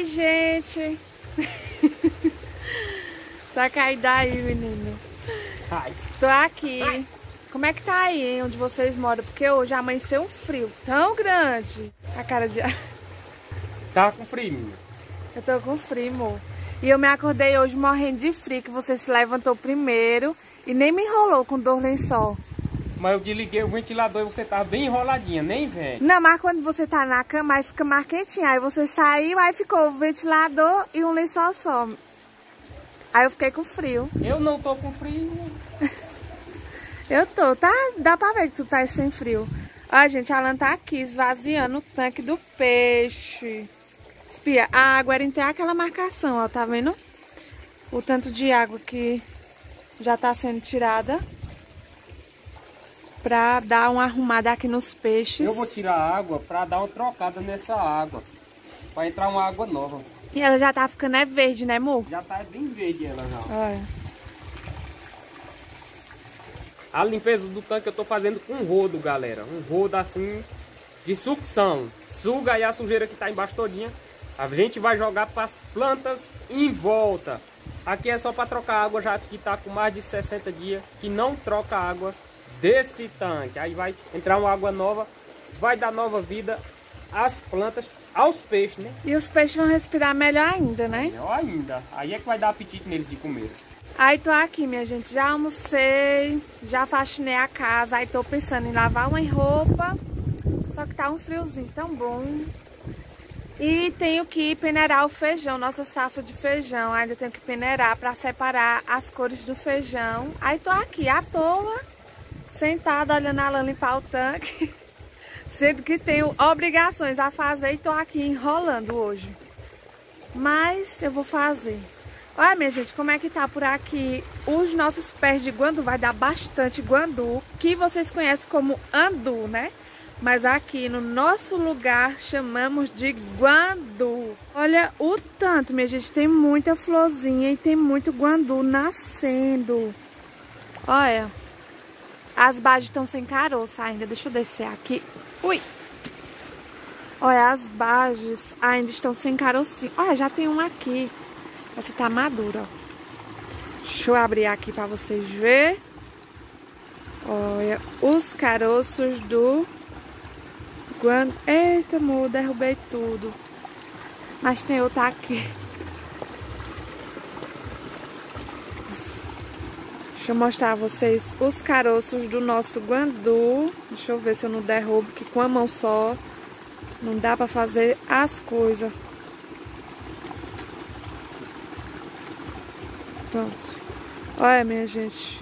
Oi, gente. Tá caído aí, menino. Ai. Tô aqui. Ai. Como é que tá aí, hein, onde vocês moram? Porque hoje amanheceu um frio tão grande. A cara de... Tá com frio, menina? Eu tô com frio, amor. E eu me acordei hoje morrendo de frio, que você se levantou primeiro e nem me enrolou com dor lençol. Mas eu desliguei o ventilador e você tava bem enroladinha, nem vem. Não, mas quando você tá na cama, aí fica mais quentinho. Aí você saiu, aí ficou o ventilador e um lençol só. Aí eu fiquei com frio. Eu não tô com frio. Eu tô, tá? Dá pra ver que tu tá sem frio. Ó, gente, a Alan tá aqui esvaziando o tanque do peixe. Espia, a água era até aquela marcação, ó, tá vendo? O tanto de água que já tá sendo tirada. Pra dar uma arrumada aqui nos peixes. Eu vou tirar a água pra dar uma trocada nessa água. Pra entrar uma água nova. E ela já tá ficando verde, né, amor? Já tá bem verde ela já. Olha. A limpeza do tanque eu tô fazendo com um rodo, galera. Um rodo assim de sucção. Suga aí a sujeira que tá embaixo todinha. A gente vai jogar para as plantas em volta. Aqui é só para trocar água, já que tá com mais de 60 dias que não troca água desse tanque. Aí vai entrar uma água nova, vai dar nova vida às plantas, aos peixes, né? E os peixes vão respirar melhor ainda, né? Melhor ainda. Aí é que vai dar apetite neles de comer. Aí tô aqui, minha gente, já almocei, já faxinei a casa, aí tô pensando em lavar uma roupa, só que tá um friozinho tão bom. E tenho que peneirar o feijão, nossa safra de feijão, ainda tenho que peneirar pra separar as cores do feijão. Aí tô aqui à toa, sentada olhando a Alan limpar o tanque, sendo que tenho obrigações a fazer e tô aqui enrolando hoje. Mas eu vou fazer. Olha, minha gente, como é que tá por aqui os nossos pés de guandu. Vai dar bastante guandu, que vocês conhecem como andu, né? Mas aqui no nosso lugar chamamos de guandu. Olha o tanto, minha gente, tem muita florzinha e tem muito guandu nascendo. Olha, as bases estão sem caroço ainda. Deixa eu descer aqui. Ui! Olha, as bases ainda estão sem carocinho. Olha, já tem um aqui. Essa tá madura, ó. Deixa eu abrir aqui pra vocês verem. Olha, os caroços do guandu. Eita, amor, derrubei tudo. Mas tem outro aqui. Deixa eu mostrar a vocês os caroços do nosso guandu. Deixa eu ver se eu não derrubo, que com a mão só não dá pra fazer as coisas. Pronto. Olha, minha gente.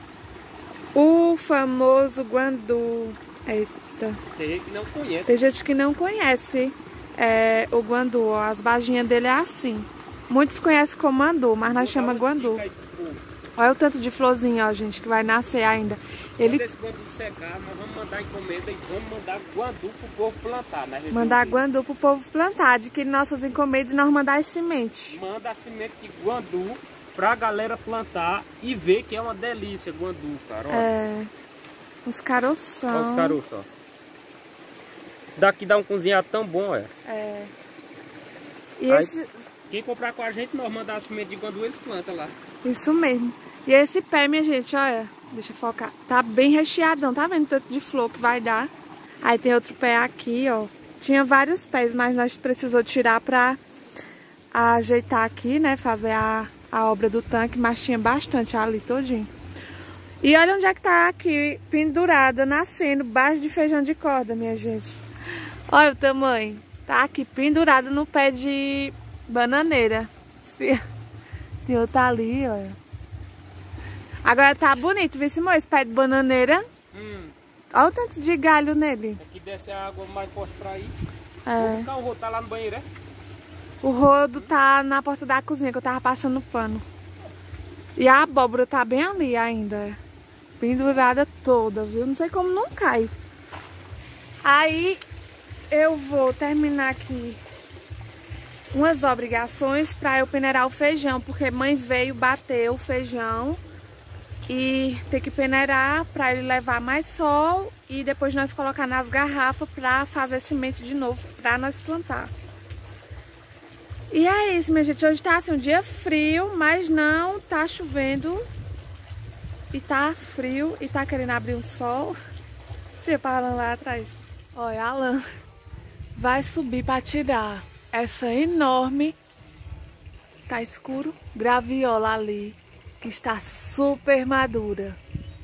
O famoso guandu. Eita. Tem gente que não conhece. Tem gente que não conhece o guandu. Ó. As baginhas dele é assim. Muitos conhecem como andu, mas nós chamamos guandu. Olha o tanto de florzinha, ó, gente, que vai nascer ainda. Quando esse guandu secar, nós vamos mandar encomenda e vamos mandar guandu pro povo plantar. Mandar guandu pro povo plantar. Adquirir nossas encomendas e nós mandar as sementes. Manda a semente de guandu pra galera plantar e ver que é uma delícia guandu, cara. Olha. É. Os caroção. Olha os caroços, ó. Esse daqui dá um cozinhado tão bom, olha. É. E aí, esse... quem comprar com a gente, nós mandar a semente de guandu, eles plantam lá. Isso mesmo. E esse pé, minha gente, olha. Deixa eu focar. Tá bem recheadão, tá vendo o tanto de flor que vai dar? Aí tem outro pé aqui, ó. Tinha vários pés, mas nós precisamos tirar pra ajeitar aqui, né? Fazer a obra do tanque, mas tinha bastante ali todinho. E olha onde é que tá aqui, pendurada, nascendo, base de feijão de corda, minha gente. Olha o tamanho. Tá aqui pendurada no pé de bananeira. Tem outro ali, olha. Agora tá bonito, viu, Simão? Esse pé de bananeira. Olha o tanto de galho nele. Aqui desce a água mais forte pra ir. É. O rodo tá lá no banheiro, é? O rodo tá na porta da cozinha, que eu tava passando o pano. E a abóbora tá bem ali ainda. Pendurada toda, viu? Não sei como não cai. Aí eu vou terminar aqui umas obrigações pra eu peneirar o feijão. Porque mãe veio bater o feijão e ter que peneirar pra ele levar mais sol. E depois nós colocar nas garrafas pra fazer semente de novo pra nós plantar. E é isso, minha gente. Hoje tá assim um dia frio, mas não tá chovendo. E tá frio e tá querendo abrir um sol. Você para Alan lá atrás. Olha, Alan vai subir pra tirar essa enorme, tá escuro, graviola ali, que está super madura.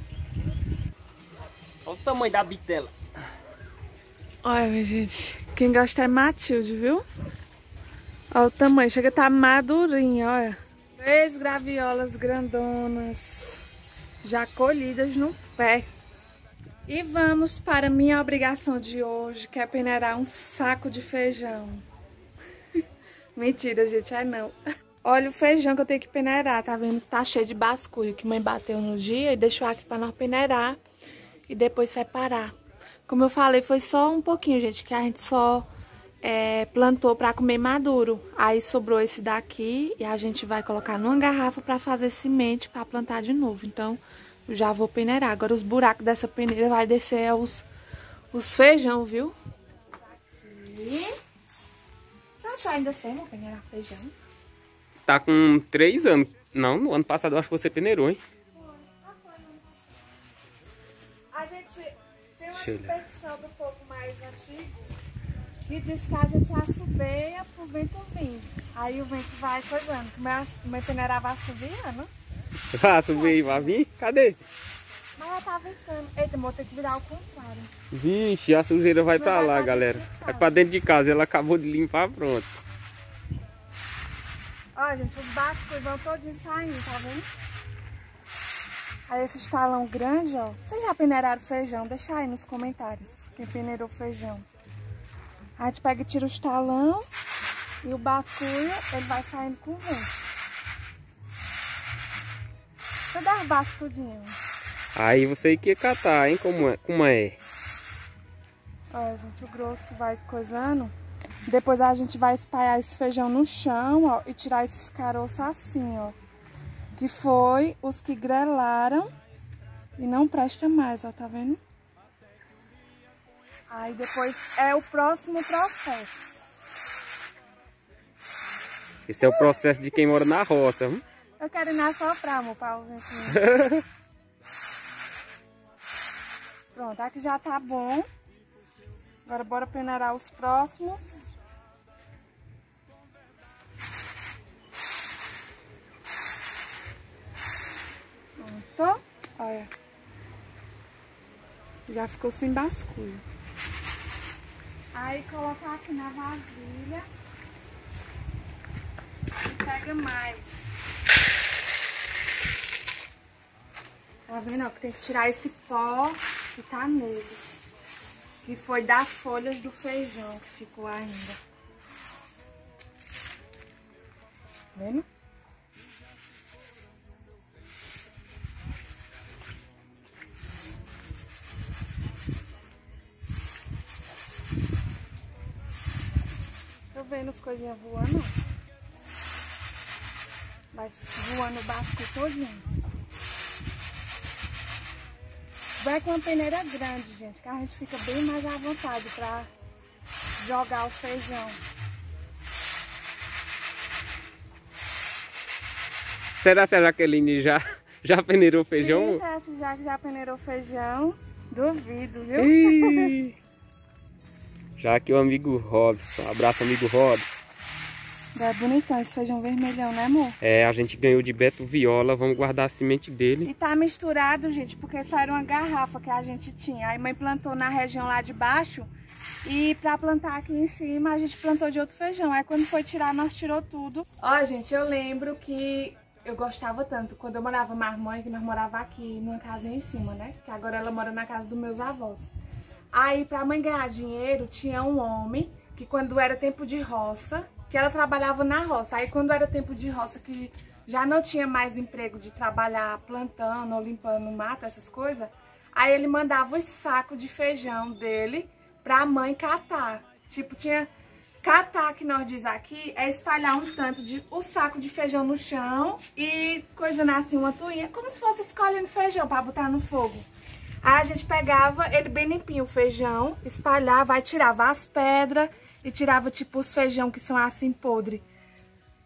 Olha o tamanho da bitela. Olha, minha gente, quem gosta é Matilde, viu? Olha o tamanho, chega a estar madurinha, olha. 3 graviolas grandonas, já colhidas no pé. E vamos para a minha obrigação de hoje, que é peneirar um saco de feijão. Mentira, gente, é não. Olha o feijão que eu tenho que peneirar, tá vendo? Tá cheio de basculho que mãe bateu no dia e deixou aqui para nós peneirar e depois separar. Como eu falei, foi só um pouquinho, gente, que a gente só plantou para comer maduro. Aí sobrou esse daqui e a gente vai colocar numa garrafa para fazer semente para plantar de novo. Então, eu já vou peneirar. Agora os buracos dessa peneira vai descer os feijão, viu? Aqui. Só ainda sei, vou peneirar feijão. Tá com 3 anos. Não, no ano passado eu acho que você peneirou, hein? A gente tem uma superstição do povo mais antigo que diz que a gente assobeia pro vento vir. Aí o vento vai coisando. Como é peneirava assobiando. Ah, subi, vai vir? Cadê? Mas ela tá ventando. Eita, vou ter que virar ao contrário. Vixe, a sujeira vai pra lá, galera. Vai pra dentro de casa. Ela acabou de limpar, pronto. Olha, gente, os bascos vão todinho saindo, tá vendo? Aí esse talão grande, ó. Vocês já peneiraram feijão? Deixa aí nos comentários quem peneirou feijão. Aí a gente pega e tira os talão e o basculho, ele vai saindo com o vento. Deixa eu dar os bascos tudinho. Aí você que ia catar, hein? Como é? Olha, gente, o grosso vai coisando. Depois a gente vai espalhar esse feijão no chão, ó, e tirar esses caroços assim, ó. Que foi os que grelaram e não presta mais, ó, tá vendo? Aí depois é o próximo processo. Esse é o processo de quem mora na roça, hein? Eu quero ir assoprar, amor, pra ventinho. Pronto, aqui já tá bom. Agora bora peneirar os próximos. Pronto. Olha. Já ficou sem basculho. Aí colocar aqui na vasilha. E pega mais. Tá vendo, ó, que tem que tirar esse pó que tá nele. Que foi das folhas do feijão que ficou ainda. Vendo? Tô vendo as coisinhas voando. Vai voando o basco todinho. Vai com uma peneira grande, gente, que a gente fica bem mais à vontade pra jogar o feijão. Será que a Jaqueline já peneirou feijão? Sim, já peneirou feijão. Duvido, viu? Já que o amigo Robson. Abraço, amigo Robson. É bonitão esse feijão vermelhão, né, amor? É, a gente ganhou de Beto Viola. Vamos guardar a semente dele. E tá misturado, gente, porque só era uma garrafa que a gente tinha. Aí mãe plantou na região lá de baixo. E pra plantar aqui em cima, a gente plantou de outro feijão. Aí quando foi tirar, nós tirou tudo. Ó, gente, eu lembro que eu gostava tanto. Quando eu morava com a mãe, que nós morava aqui numa casa em cima, né? Que agora ela mora na casa dos meus avós. Aí pra mãe ganhar dinheiro, tinha um homem que quando era tempo de roça... que ela trabalhava na roça. Aí quando era tempo de roça, que já não tinha mais emprego de trabalhar plantando ou limpando o mato, essas coisas, aí ele mandava os sacos de feijão dele pra mãe catar. Tipo, tinha... Catar, que nós diz aqui, é espalhar um tanto de o saco de feijão no chão e coisando assim uma tuinha, como se fosse escolhendo feijão pra botar no fogo. Aí a gente pegava ele bem limpinho, o feijão, espalhava, aí tirava as pedras, e tirava, tipo, os feijão que são assim, podre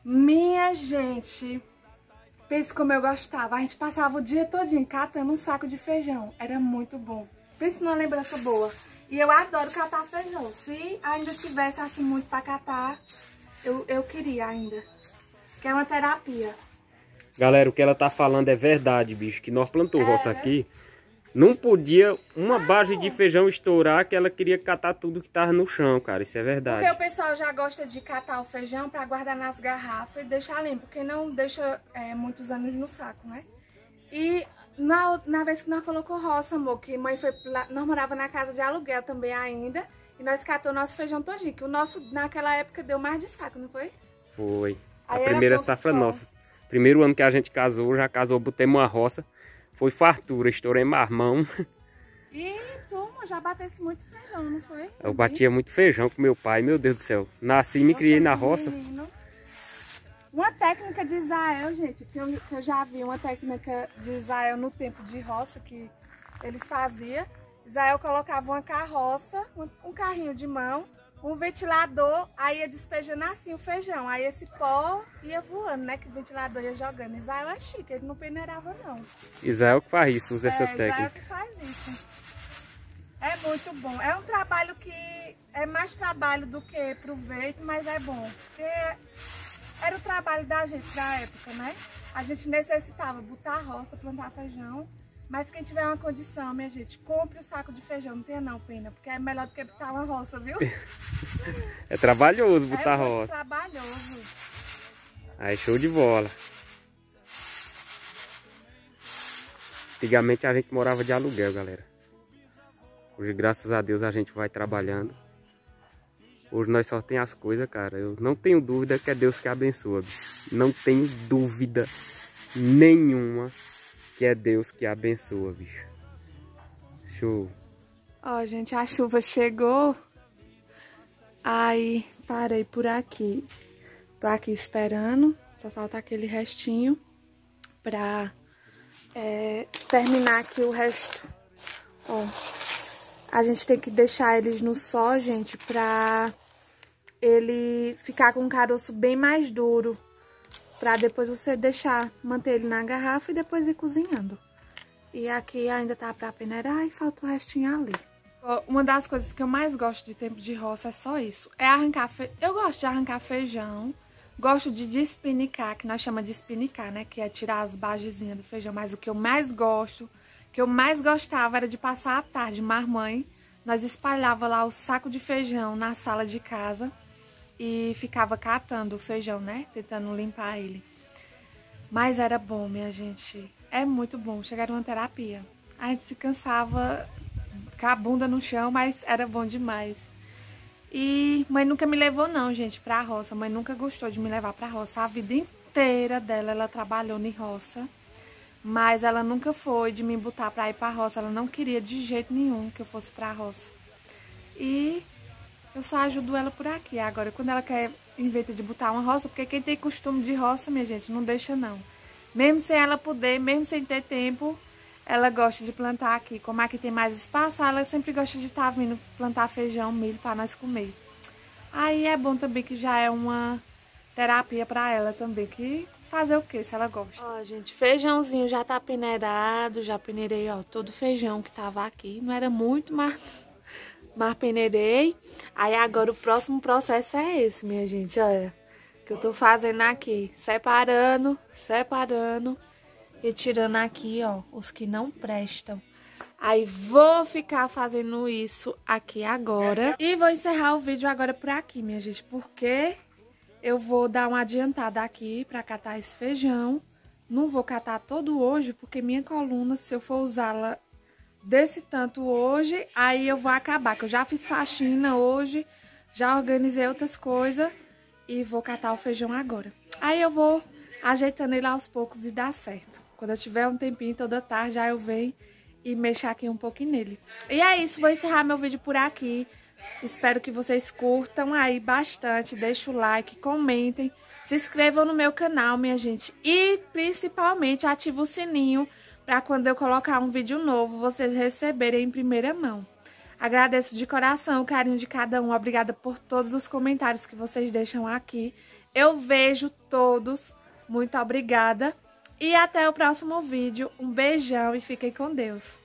Minha gente, pense como eu gostava. A gente passava o dia todinho catando um saco de feijão. Era muito bom. Pense numa lembrança boa. E eu adoro catar feijão. Se ainda tivesse assim muito pra catar, eu queria ainda. Que é uma terapia. Galera, o que ela tá falando é verdade, bicho. Que nós plantamos roça aqui. Não podia uma barra de feijão estourar que ela queria catar tudo que tava no chão, cara. Isso é verdade. Porque o pessoal já gosta de catar o feijão pra guardar nas garrafas e deixar limpo. Porque não deixa muitos anos no saco, né? E na vez que nós colocou roça, amor, que mãe foi lá, nós morava na casa de aluguel também ainda. E nós catamos nosso feijão todinho. Que o nosso, naquela época, deu mais de saco, não foi? Foi. A Aí primeira safra nossa. Primeiro ano que a gente casou, já casou, botemos uma roça. Foi fartura, estourei marmão. E turma, já batesse muito feijão, não foi? Eu batia muito feijão com meu pai, meu Deus do céu. Nasci e me criei na roça. Menino. Uma técnica de Israel, gente, que eu já vi, uma técnica de Israel no tempo de roça que eles faziam. Israel colocava uma carroça, um carrinho de mão, um ventilador, aí ia despejando assim o feijão. Aí esse pó ia voando, né? Que o ventilador ia jogando. Israel é chique, ele não peneirava, não. Israel que faz isso, usa essa técnica. Israel que faz isso. É muito bom. É um trabalho que é mais trabalho do que proveito, mas é bom. Porque era o trabalho da gente da época, né? A gente necessitava botar a roça, plantar feijão. Mas quem tiver uma condição, minha gente, compre o saco de feijão. Não tenha não, pena, porque é melhor do que botar uma roça, viu? É trabalhoso botar roça. É trabalhoso. Aí show de bola. Antigamente a gente morava de aluguel, galera. Hoje, graças a Deus, a gente vai trabalhando. Hoje nós só tem as coisas, cara. Eu não tenho dúvida que é Deus que abençoa, bicho. Não tenho dúvida nenhuma que é Deus que abençoa, bicho. Show. Ó, gente, a chuva chegou. Aí, parei por aqui. Tô aqui esperando. Só falta aquele restinho pra terminar aqui o resto. Ó, a gente tem que deixar eles no sol, gente, pra ele ficar com um caroço bem mais duro. Pra depois você manter ele na garrafa e depois ir cozinhando. E aqui ainda tá pra peneirar e falta o restinho ali. Uma das coisas que eu mais gosto de tempo de roça é só isso. É arrancar Eu gosto de arrancar feijão. Gosto de despinicar, que nós chamamos de despinicar, né? Que é tirar as bagezinhas do feijão. Mas o que eu mais gosto, que eu mais gostava era de passar a tarde, marmãe. Nós espalhava lá o saco de feijão na sala de casa. E ficava catando o feijão, né? Tentando limpar ele. Mas era bom, minha gente. É muito bom. Chegaram uma terapia. A gente se cansava com a bunda no chão, mas era bom demais. E mãe nunca me levou não, gente, pra roça. Mãe nunca gostou de me levar pra roça. A vida inteira dela, ela trabalhou em roça. Mas ela nunca foi de me botar pra ir pra roça. Ela não queria de jeito nenhum que eu fosse pra roça. E eu só ajudo ela por aqui. Agora, quando ela quer, inventa de botar uma roça, porque quem tem costume de roça, minha gente, não deixa não. Mesmo sem ela poder, mesmo sem ter tempo, ela gosta de plantar aqui. Como aqui tem mais espaço, ela sempre gosta de estar vindo plantar feijão, milho para nós comer. Aí é bom também que já é uma terapia para ela também, que fazer o que se ela gosta. Ó, gente, feijãozinho já tá peneirado, já peneirei, ó, todo o feijão que tava aqui. Não era muito, mas peneirei. Aí agora o próximo processo é esse, minha gente, olha. Que eu tô fazendo aqui, separando e tirando aqui, ó, os que não prestam. Aí vou ficar fazendo isso aqui agora. E vou encerrar o vídeo agora por aqui, minha gente, porque eu vou dar uma adiantada aqui pra catar esse feijão. Não vou catar todo hoje, porque minha coluna, se eu for usá-la desse tanto hoje, aí eu vou acabar, que eu já fiz faxina hoje, já organizei outras coisas e vou catar o feijão agora. Aí eu vou ajeitando ele aos poucos e dá certo. Quando eu tiver um tempinho, toda tarde, aí eu venho e mexo aqui um pouquinho nele. E é isso, vou encerrar meu vídeo por aqui. Espero que vocês curtam aí bastante, deixem o like, comentem, se inscrevam no meu canal, minha gente. E principalmente ativem o sininho para quando eu colocar um vídeo novo, vocês receberem em primeira mão. Agradeço de coração o carinho de cada um. Obrigada por todos os comentários que vocês deixam aqui. Eu vejo todos. Muito obrigada. E até o próximo vídeo. Um beijão e fiquem com Deus.